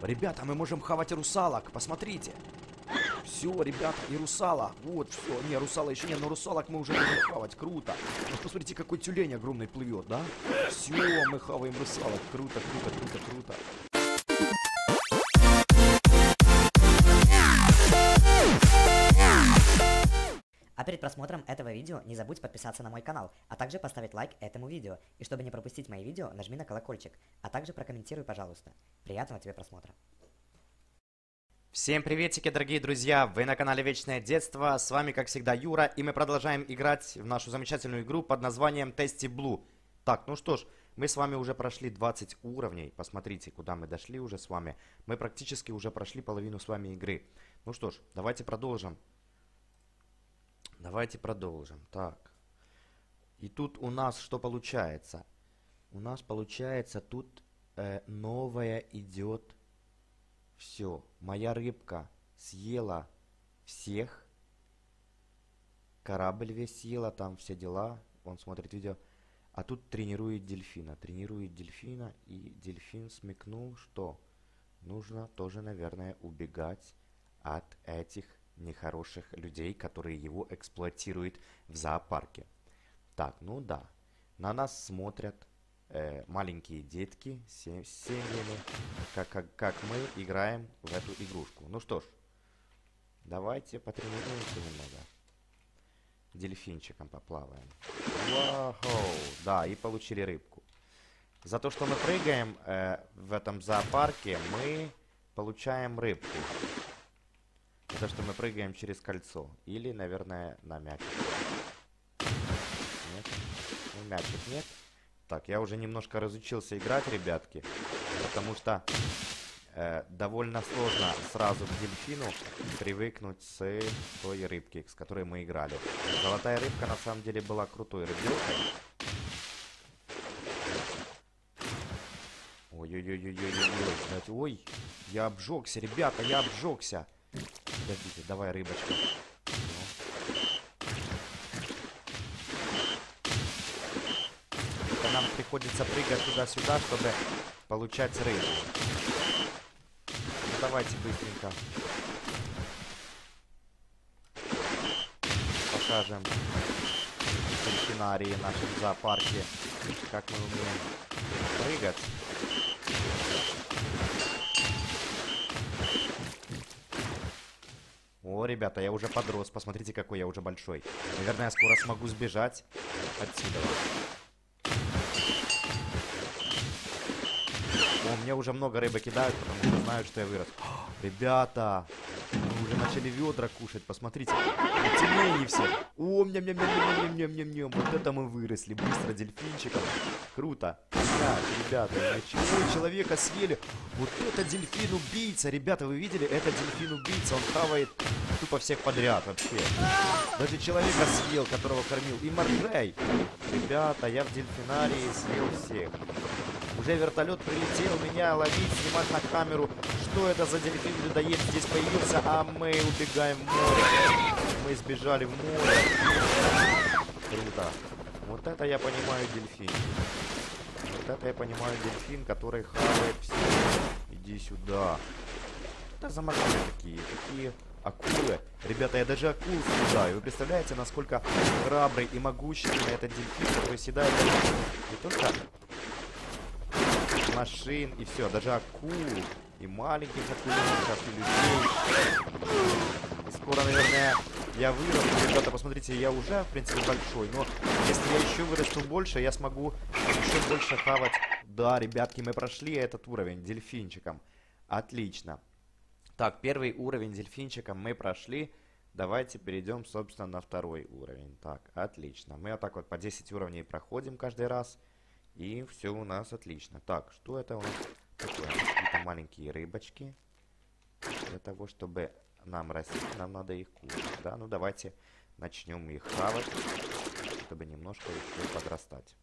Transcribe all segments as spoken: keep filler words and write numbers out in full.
Ребята, мы можем хавать русалок, посмотрите. Все, ребята, и русала. Вот, все. Не, русала еще нет, но русалок мы уже можем хавать. Круто. Вот посмотрите, какой тюлень огромный плывет, да? Все, мы хаваем русалок. Круто, круто, круто, круто. А перед просмотром этого видео не забудь подписаться на мой канал, а также поставить лайк этому видео. И чтобы не пропустить мои видео, нажми на колокольчик, а также прокомментируй, пожалуйста. Приятного тебе просмотра. Всем приветики, дорогие друзья! Вы на канале Вечное Детство, с вами, как всегда, Юра, и мы продолжаем играть в нашу замечательную игру под названием Tasty Blue. Так, ну что ж, мы с вами уже прошли двадцать уровней, посмотрите, куда мы дошли уже с вами. Мы практически уже прошли половину с вами игры. Ну что ж, давайте продолжим. Давайте продолжим. Так. И тут у нас что получается? У нас получается тут э, новая идет. Все. Моя рыбка съела всех. Корабль весь съела, там все дела. Он смотрит видео. А тут тренирует дельфина. Тренирует дельфина. И дельфин смекнул, что нужно тоже, наверное, убегать от этих нехороших людей, которые его эксплуатируют в зоопарке. Так, ну да. На нас смотрят э, маленькие детки с семьями, как, как, как мы играем в эту игрушку. Ну что ж, давайте потренируемся немного. Дельфинчиком поплаваем. Вау! Да, и получили рыбку. За то, что мы прыгаем э, в этом зоопарке, мы получаем рыбку. То, что мы прыгаем через кольцо. Или, наверное, на мячик. Нет? Ну, мячик нет. Так, я уже немножко разучился играть, ребятки. Потому что э, довольно сложно сразу к дельфину привыкнуть с той рыбки, с которой мы играли. Золотая рыбка на самом деле была крутой рыбелкой. Ой-ой-ой-ой-ой-ой. Ой, я обжегся, ребята, я обжегся. Подождите, давай рыбочка. Это нам приходится прыгать туда-сюда, чтобы получать рыбу. Ну, давайте быстренько покажем в дельфинарии нашем зоопарке, как мы умеем прыгать. О, ребята, я уже подрос. Посмотрите, какой я уже большой. Наверное, я скоро смогу сбежать отсюда. О, мне уже много рыбы кидают, потому что знают, что я вырос. О, ребята, мы уже начали ведра кушать. Посмотрите, тюлени все. О, ням-ням-ням-ням-ням-ням-ням. Вот это мы выросли. Быстро дельфинчиком. Круто. Так, ребята, ой, человека съели. Вот это дельфин-убийца. Ребята, вы видели? Это дельфин-убийца. Он хавает тупо всех подряд вообще. Даже человека съел, которого кормил. И Моргрей. Ребята, я в дельфинарии съел всех. Уже вертолет прилетел меня ловить, снимать на камеру. Что это за дельфин-людоед здесь появился? А мы убегаем в море. Мы сбежали в море. Круто. Вот это я понимаю дельфин. Вот это я понимаю дельфин, который хавает все. Иди сюда. Что это за машины такие? Такие акулы. Ребята, я даже акул съедаю. Вы представляете, насколько храбрый и могущественный этот дельфин, который съедает не только машин и все, даже акул. И маленьких акуленков, и людей. И скоро, наверное, я вырасту. Ребята, посмотрите, я уже, в принципе, большой. Но если я еще вырасту больше, я смогу еще больше хавать. Да, ребятки, мы прошли этот уровень дельфинчиком. Отлично. Так, первый уровень дельфинчиком мы прошли. Давайте перейдем, собственно, на второй уровень. Так, отлично. Мы вот так вот по десять уровней проходим каждый раз. И все у нас отлично. Так, что это у нас такое? Какие-то маленькие рыбочки. Для того, чтобы нам расти, нам надо их кушать. Да, ну давайте начнем их хавать, чтобы немножко еще подрастать.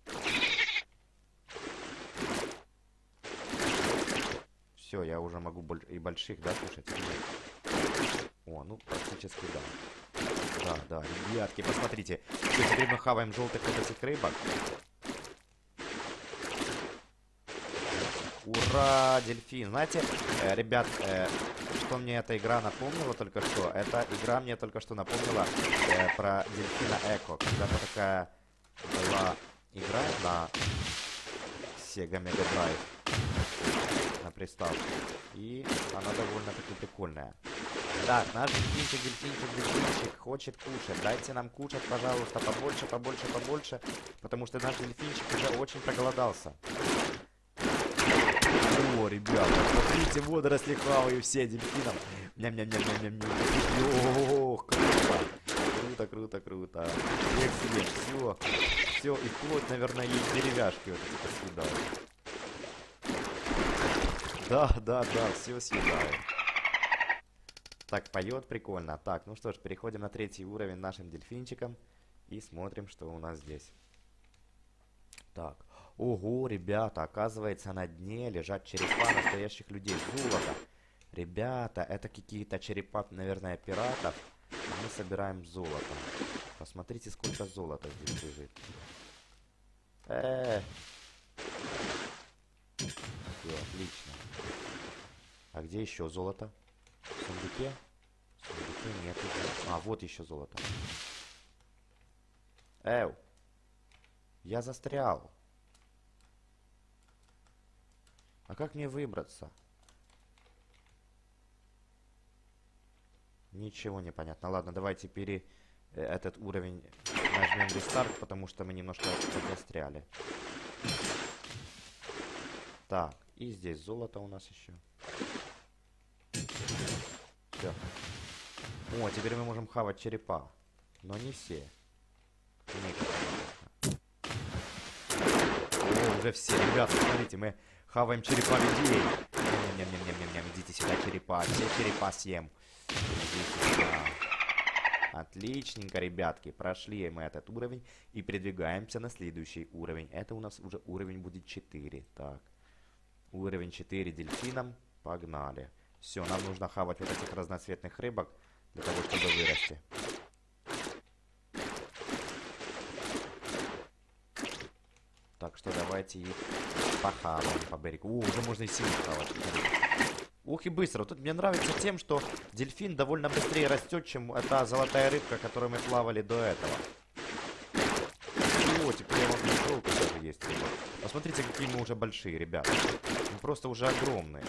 Все, я уже могу и больших, да, кушать? О, ну практически да. Да, да, ребятки, посмотрите. Все, теперь мы хаваем желтых вот этих рыбок. Ура, дельфин. Знаете, э, ребят, э, что мне эта игра напомнила только что? Эта игра мне только что напомнила э, про дельфина Эко. Когда-то такая была игра на Sega Mega Drive, на приставке. И она довольно-таки прикольная. Так, наш дельфинчик, дельфинчик, дельфинчик хочет кушать. Дайте нам кушать, пожалуйста, побольше, побольше, побольше. Потому что наш дельфинчик уже очень проголодался. О, ребята, смотрите, водоросли хаваю все дельфином. Ням-ням-ням-ням-ням. Ох, круто. Круто, круто, круто. Эх, съешь, все. Все, и вплоть, наверное, и деревяшки вот эти съедаю. Да, да, да, все съедаю. Так, поет прикольно. Так, ну что ж, переходим на третий уровень нашим дельфинчиком. И смотрим, что у нас здесь. Так. Ого, ребята, оказывается, на дне лежат черепа настоящих людей. Золото. Ребята, это какие-то черепа, наверное, пиратов. А мы собираем золото. Посмотрите, сколько золота здесь лежит. Э-э-э. Все, отлично. А где еще золото? В сундуке? В сундуке нет. А, вот еще золото. Эу. Я застрял. А как мне выбраться? Ничего не понятно. Ладно, давайте пере... этот уровень нажмем рестарт, потому что мы немножко застряли. Так, и здесь золото у нас еще. Все. О, теперь мы можем хавать черепа. Но не все. Некоторые. О, уже все. Ребята, смотрите, мы хаваем черепа людей. Ням-ням-ням-ням-ням. Идите сюда, черепа. Все черепа съем. Идите сюда. Отличненько, ребятки. Прошли мы этот уровень и передвигаемся на следующий уровень. Это у нас уже уровень будет четыре. Так. Уровень четыре дельфином. Погнали. Все, нам нужно хавать вот этих разноцветных рыбок для того, чтобы вырасти. Так что давайте их похаваем по берегу. О, уже можно и сильно хавать. Ух и быстро. Тут мне нравится тем, что дельфин довольно быстрее растет, чем эта золотая рыбка, которой мы плавали до этого. О, теперь я вам нашел, даже есть. Посмотрите, какие мы уже большие, ребята. Мы просто уже огромные.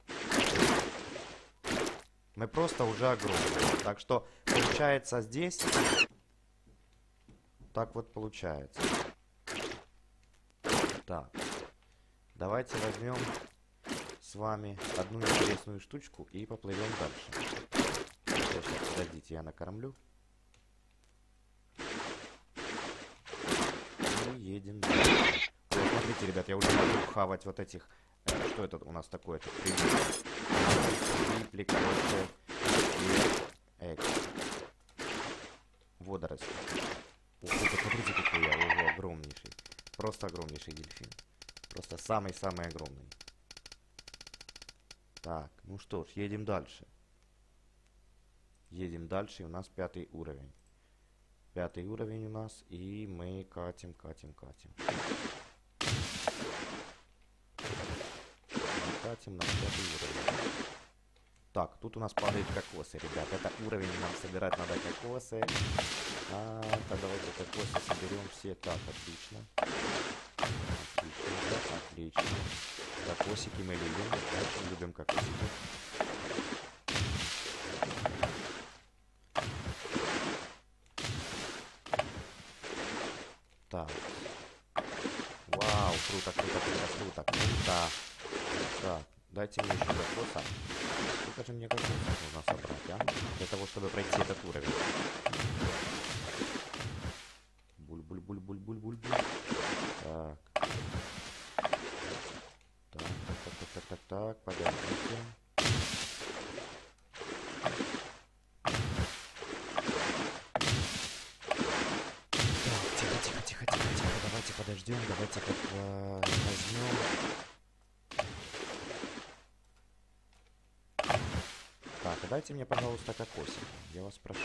Мы просто уже огромные. Так что, получается, здесь... Так вот получается. Так. Давайте возьмем с вами одну интересную штучку и поплывем дальше. Сейчас, подождите, я накормлю. И едем дальше. О, смотрите, ребят, я уже могу хавать вот этих... Э, что это у нас такое? Трипли, короче, и эти водоросли. Ух, посмотрите, какой я, ого, огромнейший. Просто огромнейший дельфин. Просто самый-самый огромный. Так, ну что ж, едем дальше. Едем дальше, и у нас пятый уровень. Пятый уровень у нас, и мы катим, катим, катим. Катим на пятый уровень. Так, тут у нас падают кокосы, ребят. Это уровень, нам собирать надо кокосы. А, так давайте кокосы соберем все. Так, отлично. Отлично, отлично. Кокосики мы любим. Очень любим кокосики. Так. Вау, круто, круто, круто, круто, круто. Так, дайте мне еще кокоса. Сколько же мне кокосов нужно собрать, а? Для того, чтобы пройти этот уровень. Буль-буль-буль-буль-буль-буль-буль. Так. Так, так, так, так, так, так, подождите. Так, тихо, тихо, тихо, тихо, тихо. Давайте подождем, давайте как э, возьмем. Так, а дайте мне, пожалуйста, кокосик. Я вас прошу.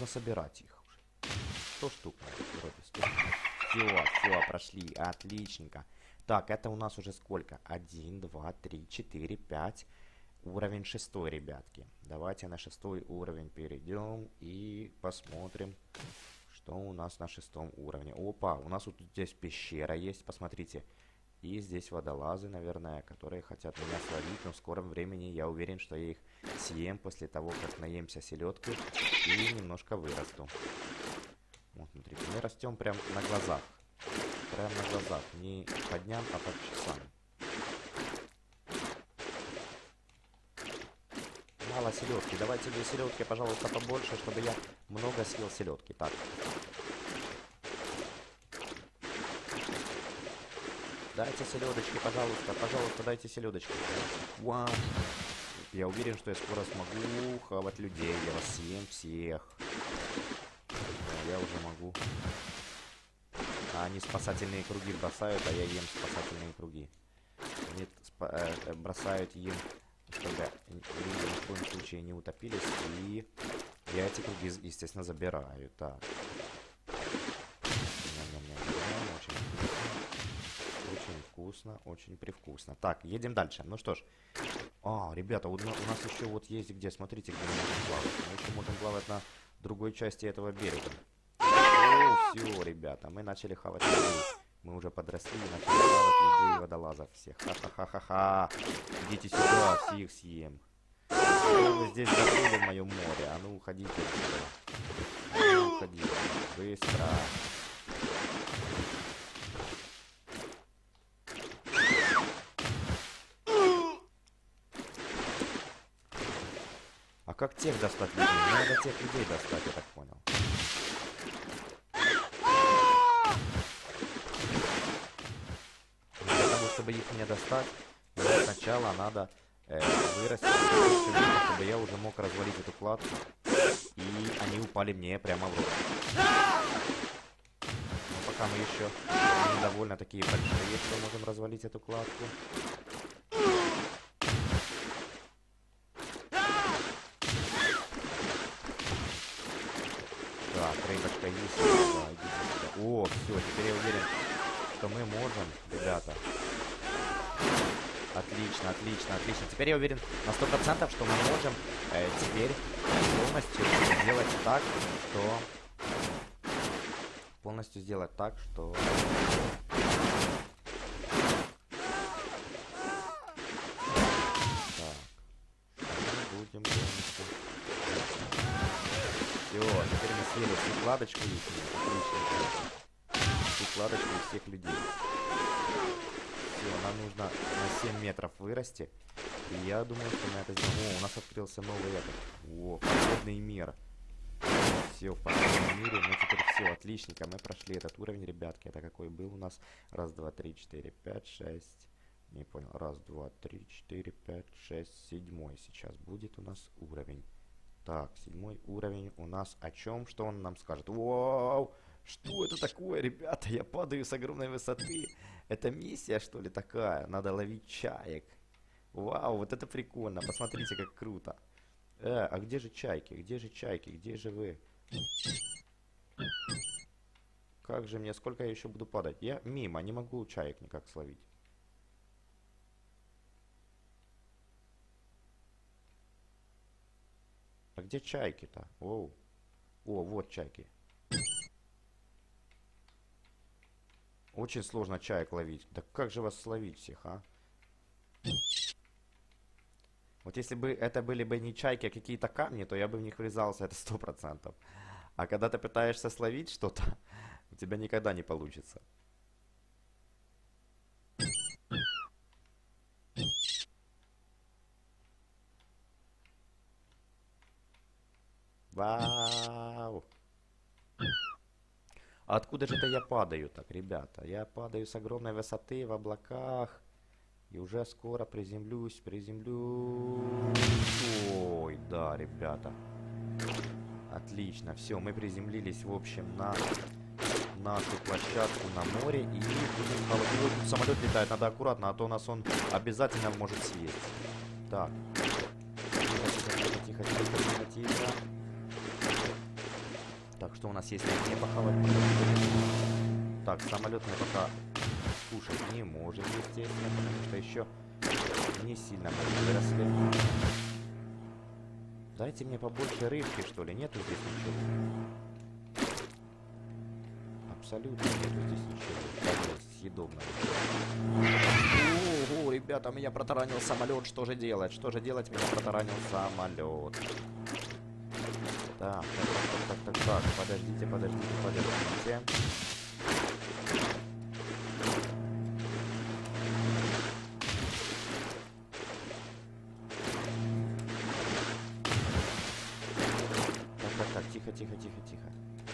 можно собирать их уже. сто штук. Вроде сто. Все, все, прошли. Отличненько. Так, это у нас уже сколько? Один, два, три, четыре, пять. Уровень шестой, ребятки. Давайте на шестой уровень перейдем и посмотрим, что у нас на шестом уровне. Опа, у нас вот здесь пещера есть, посмотрите. И здесь водолазы, наверное, которые хотят меня словить. Но в скором времени я уверен, что я их съем после того, как наемся селедки и немножко вырасту. Вот, смотрите, мы растем прям на глазах. Прям на глазах. Не по дням, а по часам. Мало селедки. Давайте мне селедки, пожалуйста, побольше, чтобы я много съел селедки. Так. Дайте селедочки, пожалуйста, пожалуйста, дайте селедочки. Вау. Я уверен, что я скоро смогу хавать людей. Я вас съем всех. Да, я уже могу. А они спасательные круги бросают, а я ем спасательные круги. Они э, бросают им, чтобы они ни в коем случае не утопились. И я эти круги, естественно, забираю. Так. Очень вкусно, очень привкусно. Так, едем дальше. Ну что ж. А, ребята, у, у нас еще вот есть где, смотрите, где мы можем плавать. Мы еще можем плавать на другой части этого берега. О, все, ребята, мы начали хавать людей. Мы уже подросли и начали хавать людей и водолазов всех. Ха-ха-ха-ха-ха. Идите сюда, всех съем. Что вы здесь забыли в моем море? А ну, уходите отсюда. А ну, уходите. Быстро. А как тех достать людей? Мне надо тех людей достать, я так понял. Для того, чтобы их мне достать, мне сначала надо э, вырастить, чтобы я уже мог развалить эту кладку. И они упали мне прямо в рот. Но пока мы еще не довольно такие большие, что можем развалить эту кладку. Так, рыбочка есть. Да, идите сюда. О, все, теперь я уверен, что мы можем, ребята. Отлично, отлично, отлично. Теперь я уверен на сто процентов, что мы можем э, теперь полностью сделать так, что... Полностью сделать так, что... Так. Мы будем полностью... Все, теперь мы съели всю кладочку их. Отлично. Всю кладочку всех людей. Все, нам нужно на семь метров вырасти. И я думаю, что мы это сделаем. О, у нас открылся новый этот. О, подводный мир. Все, в подводном мире. Ну теперь все, отличненько. Мы прошли этот уровень, ребятки. Это какой был у нас? Раз, два, три, четыре, пять, шесть. Не понял. Раз, два, три, четыре, пять, шесть. Седьмой сейчас будет у нас уровень. Так, седьмой уровень у нас о чем? Что он нам скажет? Вау! Что это такое, ребята? Я падаю с огромной высоты. Это миссия, что ли, такая? Надо ловить чаек. Вау, вот это прикольно. Посмотрите, как круто. Э, а где же чайки? Где же чайки? Где же вы? Как же мне? Сколько я еще буду падать? Я мимо, не могу чаек никак словить. А где чайки-то? Оу. О, вот чайки. Очень сложно чаек ловить. Да как же вас словить всех, а? Вот если бы это были бы не чайки, а какие-то камни, то я бы в них врезался, это сто процентов. А когда ты пытаешься словить что-то, у тебя никогда не получится. Вау! А откуда же это я падаю так, ребята? Я падаю с огромной высоты в облаках. И уже скоро приземлюсь, приземлюсь. Ой, да, ребята. Отлично, все, мы приземлились, в общем, на нашу площадку на море. И будем... Ой, тут самолет летает, надо аккуратно, а то нас он обязательно может съесть. Так. Тихо, тихо, тихо, тихо, тихо, тихо. Так, что у нас есть? Не похавать. Так, самолет мы пока кушать не можем, естественно, потому что еще не сильно мы выросли. Дайте мне побольше рыбки, что ли? Нету здесь ничего. Абсолютно нету здесь ничего съедобного. Ого, ребята, меня протаранил самолет. Что же делать? Что же делать? Меня протаранил самолет. Так, так, так, так, так, так. Подождите, подождите, подождите. Тихо, тихо, тихо, тихо.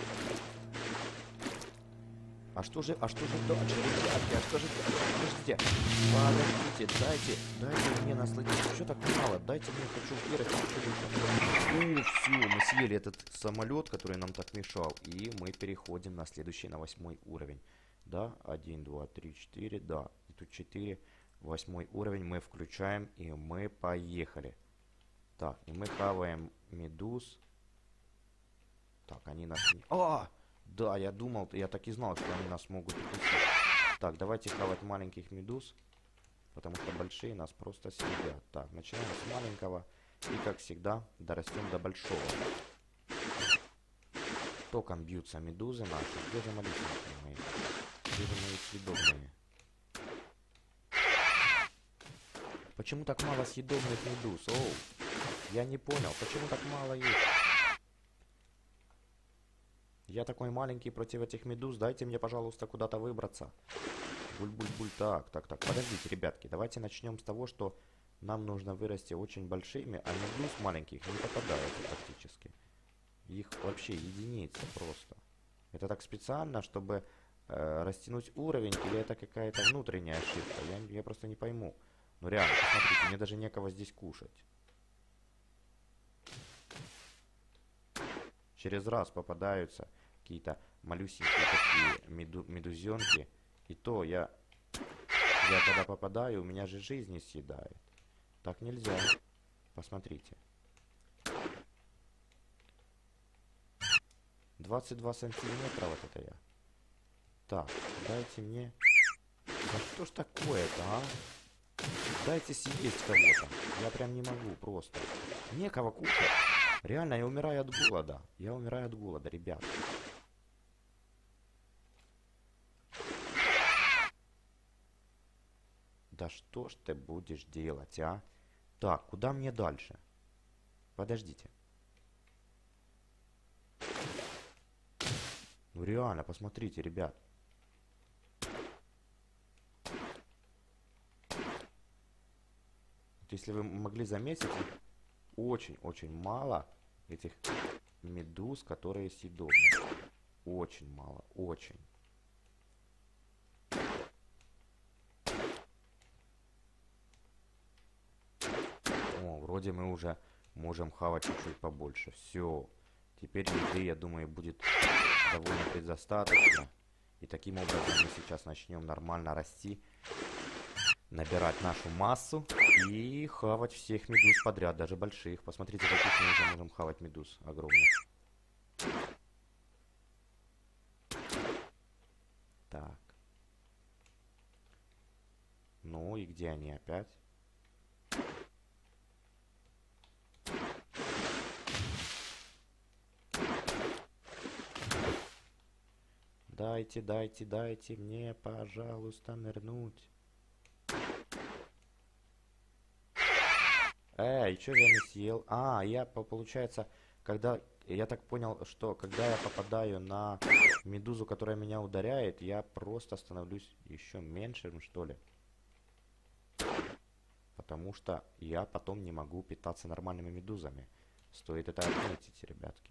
А что же, а что же дальше, ребятки, а что же дальше? Подождите, подождите, дайте, дайте мне насладиться. Что так мало? Дайте мне, хочу вырасти еще больше. О, все, мы съели этот самолет, который нам так мешал. И мы переходим на следующий, на восьмой уровень. Да, один, два, три, четыре, да. И тут четыре, восьмой уровень мы включаем, и мы поехали. Так, и мы хаваем медуз. Так, они нас... А! Да, я думал, я так и знал, что они нас могут укусить. Так, давайте хавать маленьких медуз, потому что большие нас просто съедят. Так, начинаем с маленького. И, как всегда, дорастем до большого. Током бьются медузы наши. Где же малюсенькие мои? Где же мои съедобные? Почему так мало съедобных медуз? Оу! Я не понял, почему так мало их? Я такой маленький против этих медуз. Дайте мне, пожалуйста, куда-то выбраться. Буль-буль-буль. Так, так, так. Подождите, ребятки. Давайте начнем с того, что нам нужно вырасти очень большими, а медуз маленьких не попадается практически. Их вообще единица просто. Это так специально, чтобы э, растянуть уровень, или это какая-то внутренняя ошибка? Я, я просто не пойму. Ну реально, посмотрите, мне даже некого здесь кушать. Через раз попадаются какие-то малюсенькие такие меду медузенки. И то я, я когда попадаю, у меня же жизни съедает. Так нельзя. Посмотрите. двадцать два сантиметра вот это я. Так, дайте мне... Да что ж такое-то, а? Дайте съесть кого-то. Я прям не могу просто. Некого кушать. Реально, я умираю от голода. Я умираю от голода, ребят. Да что ж ты будешь делать, а? Так, куда мне дальше? Подождите. Ну реально, посмотрите, ребят. Вот если вы могли заметить, очень-очень мало этих медуз, которые съедобны. Очень мало, очень. О, вроде мы уже можем хавать чуть-чуть побольше. Все. Теперь еды, я думаю, будет довольно предостаточно. И таким образом мы сейчас начнем нормально расти, набирать нашу массу и хавать всех медуз подряд, даже больших. Посмотрите, каких мы уже можем хавать медуз огромных. Так. Ну и где они опять? Дайте, дайте, дайте мне, пожалуйста, нырнуть. Эй, что я не съел? А, я, получается, когда... Я так понял, что когда я попадаю на медузу, которая меня ударяет, я просто становлюсь еще меньшим, что ли. Потому что я потом не могу питаться нормальными медузами. Стоит это отметить, ребятки.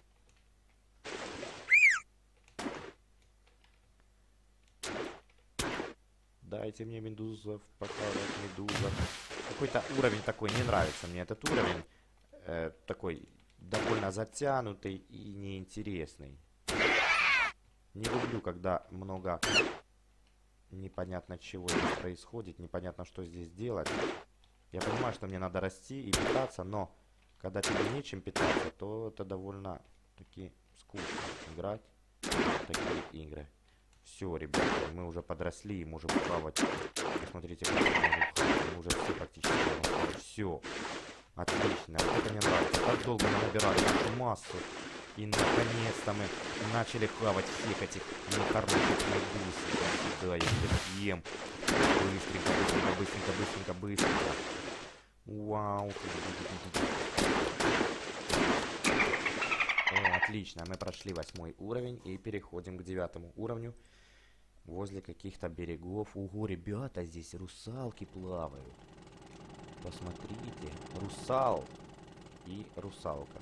Дайте мне медузов, показывать медузов. Какой-то уровень такой, не нравится мне этот уровень. Э, такой довольно затянутый и неинтересный. Не люблю, когда много непонятно чего здесь происходит, непонятно, что здесь делать. Я понимаю, что мне надо расти и питаться, но когда тебе нечем питаться, то это довольно таки скучно играть в такие игры. Все, ребята, мы уже подросли и можем плавать. Посмотрите, как мы можем плавать. Мы уже все практически можем плавать. Все. Отлично. Вот это мне нравится. Так долго мы набирали нашу массу. И наконец-то мы начали хавать всех этих нехороших медуз. Да, я их съем. Быстренько, быстренько, быстренько, быстренько, быстренько. Вау. О, отлично. Мы прошли восьмой уровень и переходим к девятому уровню. Возле каких-то берегов. Ого, ребята, здесь русалки плавают. Посмотрите. Русал и русалка.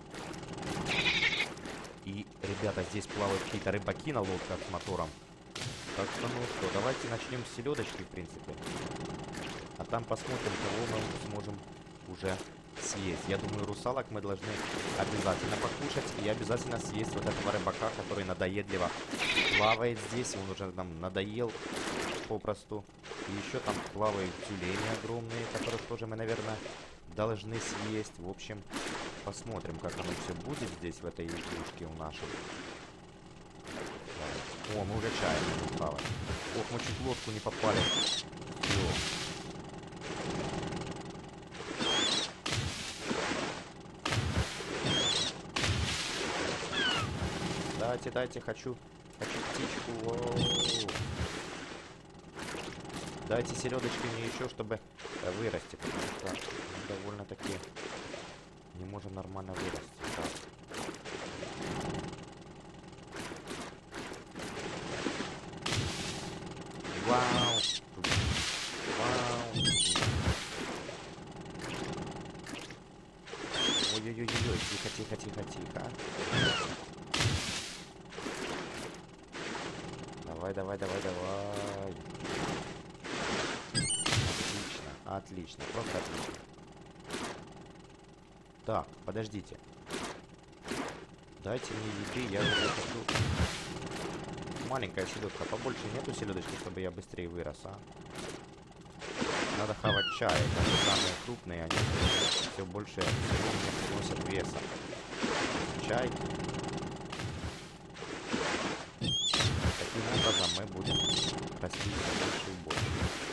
И, ребята, здесь плавают какие-то рыбаки на лодках с мотором. Так что, ну что, давайте начнем с селедочки, в принципе. А там посмотрим, кого мы сможем уже съесть. Я думаю, русалок мы должны обязательно покушать. И обязательно съесть вот этого рыбака, который надоедливо плавает здесь. Он уже нам надоел попросту. И еще там плавают тюлени огромные, которых тоже мы, наверное, должны съесть. В общем, посмотрим, как оно все будет здесь, в этой игрушке у нашей. О, мы уже чаем будем плавать. Ох, мы чуть в лодку не попали. Все. Дайте, дайте, хочу, хочу птичку. Воу. Дайте селедочки мне еще, чтобы вырасти, потому что мы довольно-таки не можем нормально вырасти. Так. Вау! Вау! Ой-ой-ой-ой, тихо, тихо, тихо, тихо. Давай, давай, давай, давай. Отлично, отлично, просто отлично. Так, подождите. Дайте мне еды, я уже хочу. Маленькая селедка, побольше нету селедочки, чтобы я быстрее вырос, а? Надо хавать чай, даже самые крупные, они все больше приносят веса. Чай. Таким образом мы будем расти больше и больше.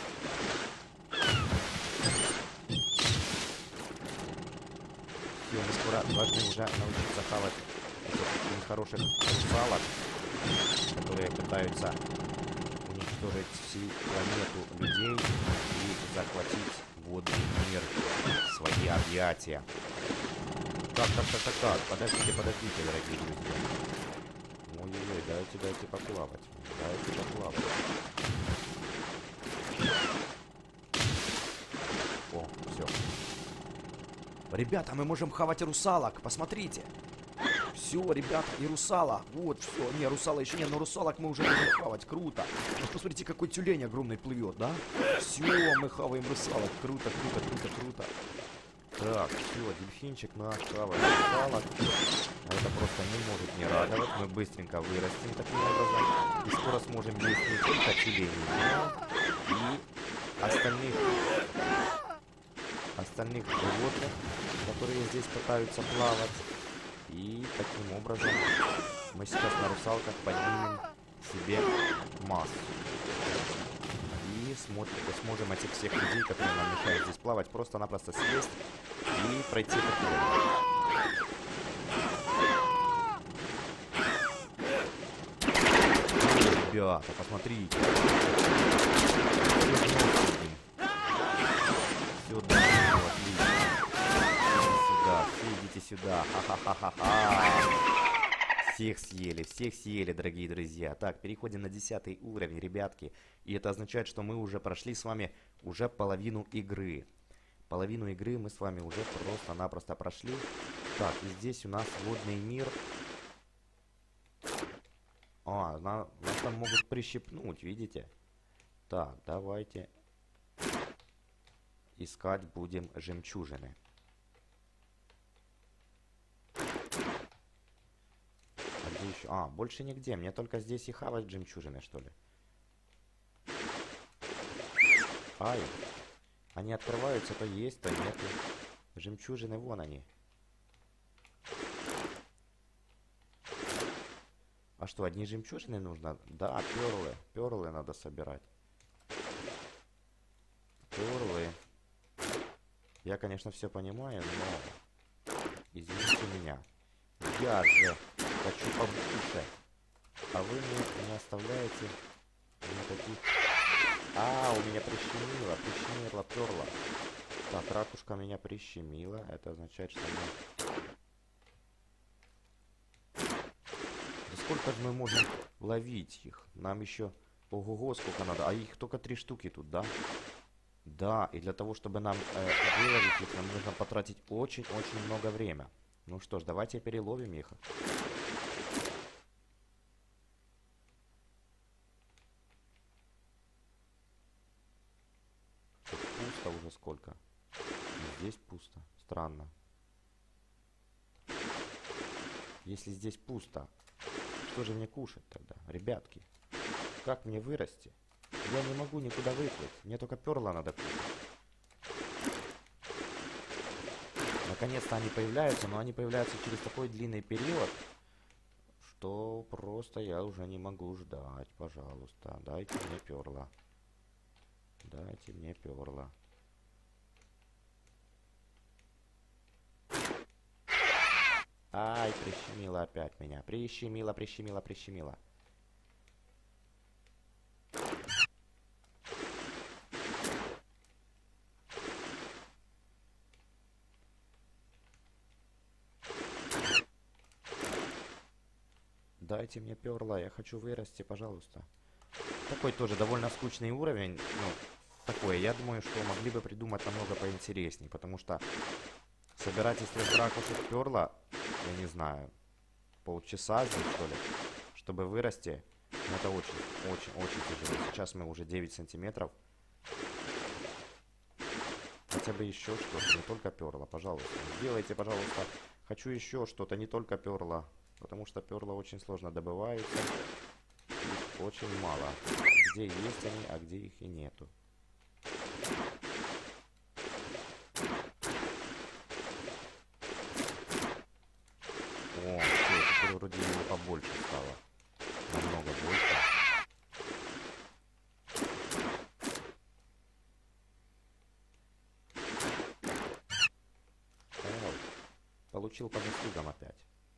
Все, мы скоро должны уже научиться хавать этих нехороших русалок, которые пытаются уничтожить всю планету людей и захватить водный мир в свои объятия. Так, так, так, так, так, подождите, подождите, дорогие друзья. Ой-ой-ой, дайте, дайте поплавать. Дайте поплавать. О, все. Ребята, мы можем хавать русалок, посмотрите. Все, ребята, и русала. Вот, все. Не, русала еще нет, но русалок мы уже можем хавать. Круто. Вот посмотрите, какой тюлень огромный плывет, да? Все, мы хаваем русалок. Круто, круто, круто, круто. Так, все, дельфинчик наш хавает русалок. Это просто не может не радовать. Мы быстренько вырастем таким образом. И скоро сможем есть не только тюленей, но и остальных, остальных животных, которые здесь пытаются плавать. И таким образом мы сейчас на русалках поднимем себе массу. И смотрим, сможем этих всех людей, которые нам мешают здесь плавать, просто-напросто съесть и пройти этот уровень. Ребята, посмотрите. Сюда, отлично. Сюда, все идите сюда. Ха-ха-ха-ха-ха. Всех съели, всех съели, дорогие друзья. Так, переходим на десятый уровень, ребятки. И это означает, что мы уже прошли с вами уже половину игры. Половину игры мы с вами уже просто-напросто прошли. Так, и здесь у нас водный мир. А, на, нас там могут прищипнуть, видите? Так, давайте искать будем жемчужины. А где еще? А, больше нигде. Мне только здесь и хавать жемчужины, что ли? Ай. Они открываются, то есть, то нету. А что, одни жемчужины нужно? Да, перлы. Перлы надо собирать. Перлы. Я, конечно, все понимаю, но... Извините меня. Я же хочу побольше. А вы мне не оставляете никаких... А, у меня прищемило, прищемило перла. Так, ракушка меня прищемила. Это означает, что мы... Да сколько же мы можем ловить их? Нам еще... Ого-го, сколько надо. А их только три штуки тут, да? Да, и для того, чтобы нам э, выловить их, нам нужно потратить очень-очень много времени. Ну что ж, давайте переловим их. Тут пусто уже сколько. И здесь пусто. Странно. Если здесь пусто, что же мне кушать тогда, ребятки? Как мне вырасти? Я не могу никуда выплыть. Мне только перла надо кушать. Наконец-то они появляются, но они появляются через такой длинный период, что просто я уже не могу ждать. Пожалуйста, дайте мне перла. Дайте мне перла. Ай, прищемило опять меня. Прищемило, прищемило, прищемило. Дайте мне перла, я хочу вырасти, пожалуйста. Такой тоже довольно скучный уровень. Ну, такой, я думаю, что могли бы придумать намного поинтереснее. Потому что собирать из трех ракушек перла, я не знаю, полчаса здесь, что ли, чтобы вырасти. Ну, это очень, очень, очень тяжело. Сейчас мы уже девять сантиметров. Хотя бы еще что-то, не только перла, пожалуйста. Сделайте, пожалуйста. Хочу еще что-то, не только перла. Потому что перла очень сложно добываются. Их очень мало. Где есть они, а где их и нету. О, все, теперь вроде его побольше стало. Намного больше. Эй, получил по заслугам опять.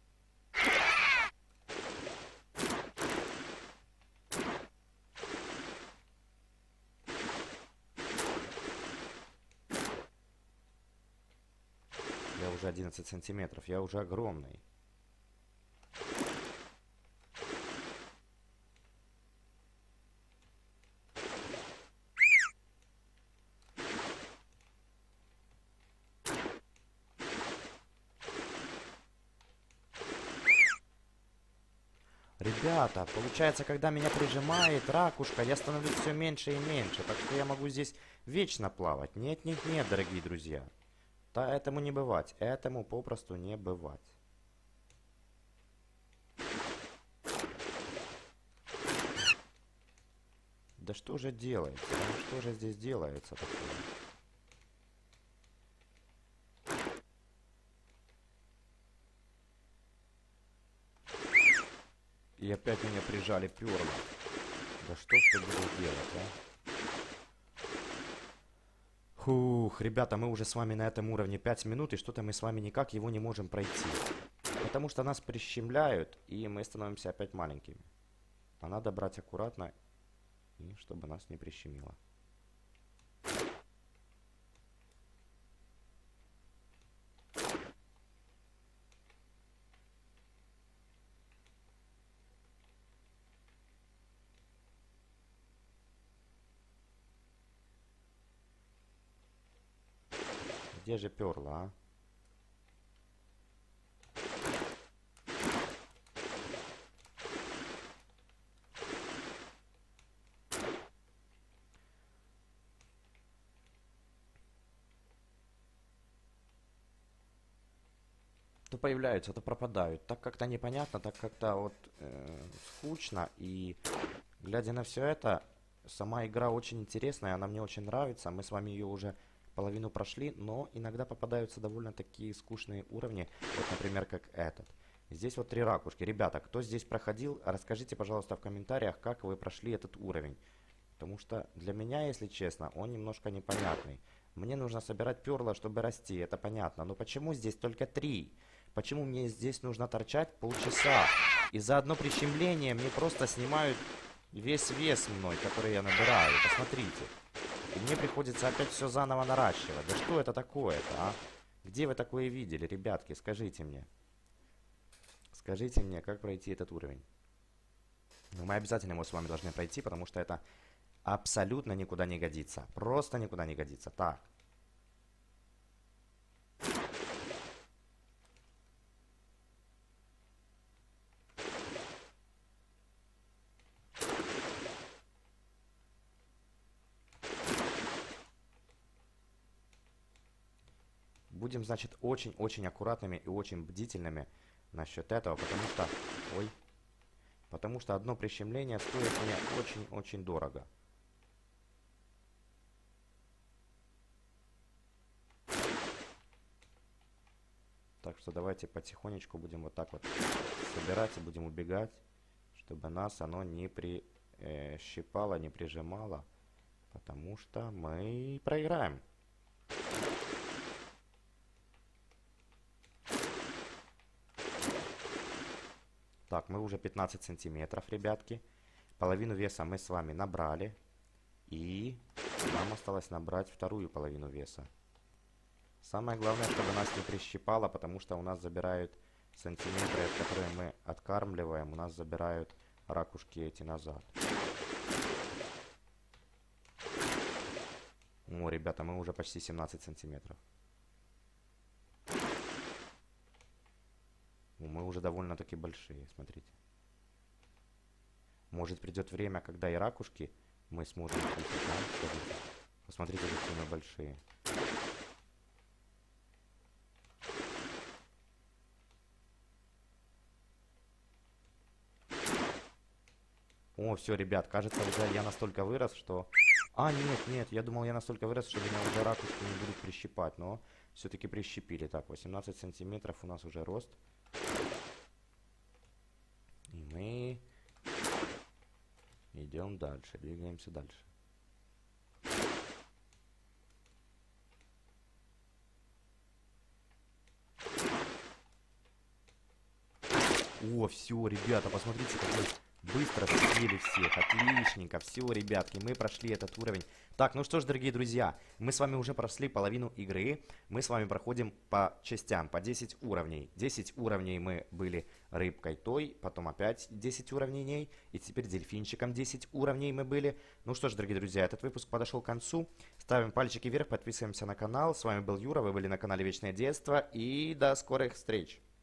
Я уже одиннадцать сантиметров, я уже огромный. Ребята, получается, когда меня прижимает ракушка, я становлюсь все меньше и меньше. Так что я могу здесь вечно плавать. Нет, нет, нет, дорогие друзья. Да, этому не бывать. Этому попросту не бывать. Да что же делается? Ну что же здесь делается такое? И опять меня прижали перла. Да что ж ты будешь делать, а? Фух, ребята, мы уже с вами на этом уровне пять минут, и что-то мы с вами никак его не можем пройти. Потому что нас прищемляют, и мы становимся опять маленькими. А надо брать аккуратно, и чтобы нас не прищемило. Где же перла, а? То появляются, то пропадают. Так как-то непонятно, так как-то вот э, скучно. И глядя на все это, сама игра очень интересная, она мне очень нравится. Мы с вами ее уже половину прошли, но иногда попадаются довольно такие скучные уровни. Вот, например, как этот. Здесь вот три ракушки. Ребята, кто здесь проходил, расскажите, пожалуйста, в комментариях, как вы прошли этот уровень. Потому что для меня, если честно, он немножко непонятный. Мне нужно собирать перла, чтобы расти, это понятно. Но почему здесь только три? Почему мне здесь нужно торчать полчаса? И за одно прищемление мне просто снимают весь вес мной, который я набираю. Посмотрите. И мне приходится опять все заново наращивать. Да что это такое-то, а? Где вы такое видели, ребятки? Скажите мне. Скажите мне, как пройти этот уровень. Ну, мы обязательно его с вами должны пройти, потому что это абсолютно никуда не годится. Просто никуда не годится. Так. Будем, значит, очень-очень аккуратными и очень бдительными насчет этого, потому что... Ой. Потому что одно прищемление стоит мне очень-очень дорого. Так что давайте потихонечку будем вот так вот собирать и будем убегать, чтобы нас оно не прищипало, не прижимало, потому что мы проиграем. Так, мы уже пятнадцать сантиметров, ребятки. Половину веса мы с вами набрали. И нам осталось набрать вторую половину веса. Самое главное, чтобы нас не прищипало, потому что у нас забирают сантиметры, которые мы откармливаем. У нас забирают ракушки эти назад. О, ребята, мы уже почти семнадцать сантиметров. Мы уже довольно-таки большие, смотрите. Может, придет время, когда и ракушки мы сможем кушать, да? Посмотрите, какие мы большие. О, все, ребят, кажется, уже я настолько вырос, что... А, нет, нет, я думал, я настолько вырос, что меня уже ракушки не будут прищипать, но все-таки прищипили. Так, восемнадцать сантиметров у нас уже рост. И мы идем дальше, двигаемся дальше. О, все, ребята, посмотрите, какой быстро съели всех. Отличненько. Все, ребятки, мы прошли этот уровень. Так, ну что ж, дорогие друзья, мы с вами уже прошли половину игры. Мы с вами проходим по частям, по десять уровней. десять уровней мы были рыбкой той, потом опять десять уровней ней. И теперь дельфинчиком десять уровней мы были. Ну что ж, дорогие друзья, этот выпуск подошел к концу. Ставим пальчики вверх, подписываемся на канал. С вами был Юра, вы были на канале Вечное Детство. И до скорых встреч.